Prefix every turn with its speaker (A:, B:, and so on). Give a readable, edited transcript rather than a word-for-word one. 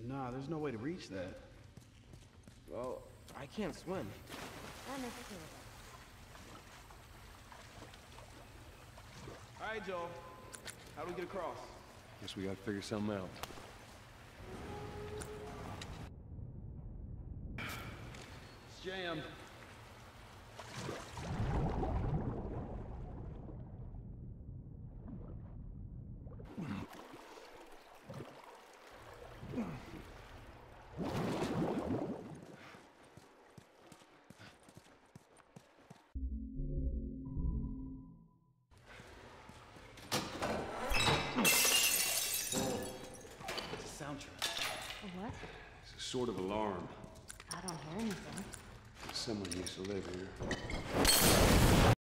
A: Nah, there's no way to reach that.
B: Well, I can't swim.
C: That makes two of us.
A: All right, Joel. How do we get across?
D: Guess we gotta figure something out.
A: It's jammed.
C: A what?
D: It's a sort of alarm.
C: I don't hear anything.
D: Someone used to live here.